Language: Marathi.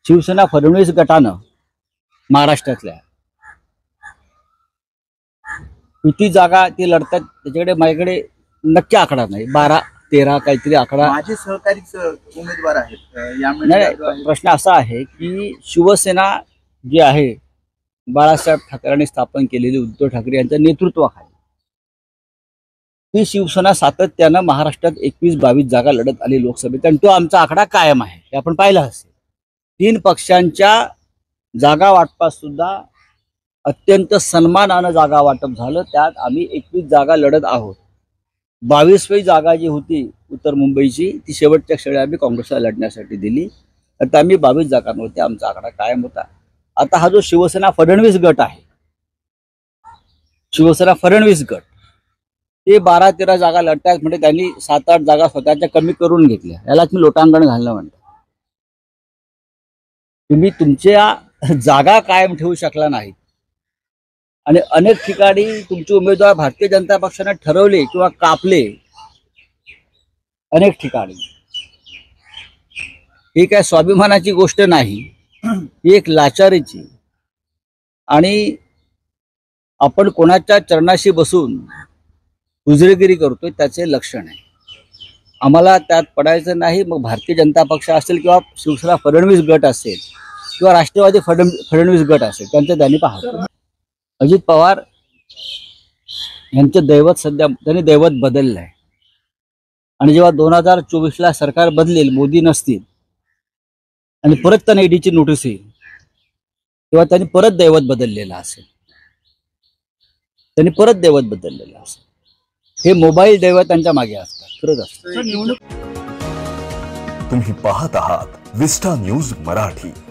शिवसेना फडणवीस गटानं महाराष्ट्रातल्या किती जागा ते लढतात त्याच्याकडे माझ्याकडे नक्की आकडा नाही, 12-13 काहीतरी आकडा. माझे सहकारीच उमेदवार आहेत नाही, प्रश्न असा आहे की शिवसेना जी आहे बाळासाहेब ठाकरेंनी स्थापन केलेली, उद्धव ठाकरे यांच्या नेतृत्वाखाली ही शिवसेना सातत्यानं महाराष्ट्रात 21-22 जागा लढत आली लोकसभेत, आणि तो आमचा आकडा कायम आहे हे आपण पाहिलं असेल. 3 पक्षांच्या जागा वाटपात सुद्धा अत्यंत सन्मानानं जागा वाटप झालं. त्यात आम्ही 21 जागा लढत आहोत. 22वी जागा जी होती उत्तर मुंबईची ती शेवटच्या क्षणी आम्ही काँग्रेसला लढण्यासाठी दिली. आता आम्ही 22 जागांवरती आमचा आकडा कायम होता. आता हा जो शिवसेना फडणवीस गट आहे, शिवसेना फडणवीस गट ते 12-13 जागा लढतात म्हणजे त्यांनी 7-8 जागा स्वतःच्या कमी करून घेतल्या. यालाच मी लोटांगण घालणं म्हणतो. तुम्ही तुमच्या जागा कायम ठेवू शकला नाहीत आणि अनेक ठिकाणी तुमचे उमेदवार भारतीय जनता पक्षाने ठरवले किंवा कापले. अनेक ठिकाणी ही काय स्वाभिमानाची गोष्ट नाही, ही एक लाचारीची, आणि आपण कोणाच्या चरणाशी बसून हुजरेगिरी करतोय त्याचे लक्षण आहे. आम्हाला त्यात पडायचं नाही. मग भारतीय जनता पक्ष असेल किंवा शिवसेना फडणवीस गट असेल किंवा राष्ट्रवादी फडणवीस गट असेल, त्यांचं त्यांनी पाहतो. अजित पवार यांचं दैवत सध्या त्यांनी दैवत बदललं आहे, आणि जेव्हा 2024ला सरकार बदलेल, मोदी नसतील आणि परत त्यांना ईडीची नोटीस येईल, तेव्हा त्यांनी परत दैवत बदललेलं असेल. त्यांनी परत दैवत बदललेलं असेल. हे मोबाईल दैवत त्यांच्या मागे असतात, खरंच असतं. तुम्ही पाहत आहात विस्टा न्यूज मराठी.